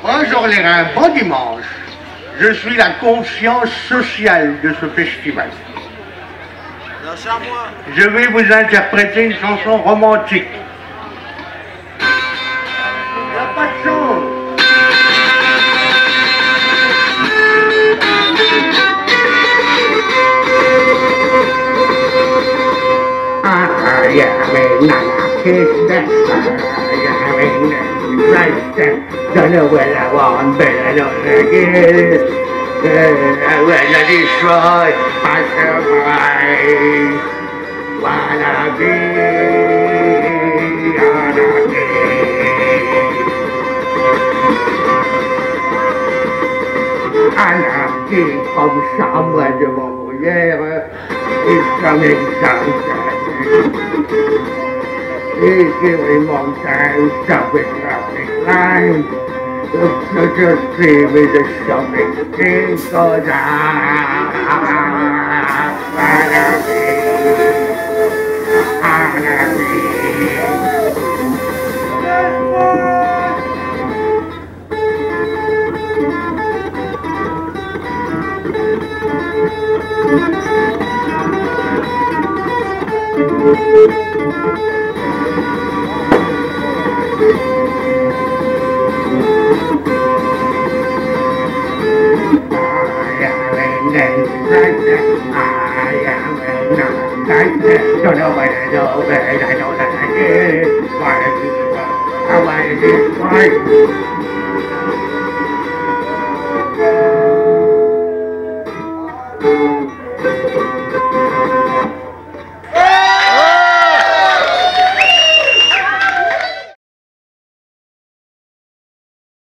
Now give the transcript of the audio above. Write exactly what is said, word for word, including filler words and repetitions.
Bonjour les reins, bon dimanche. Je suis la conscience sociale de ce festival. Je vais vous interpréter une chanson romantique. Il n'y a pas de chance. Ah, yeah, man, I kiss that. Yeah, man, right there. Don't know where I want, but I don't like it. Uh, when I destroy myself, I wanna be Anarchy. Anarchy from somewhere over here is coming sometime. He's giving mountains, stopping traffic lines. Look, just see me the shopping thing goes on. Anarchy, Anarchy. Don't know what I know, but I know that I did. Why did you How I did why? Thank you.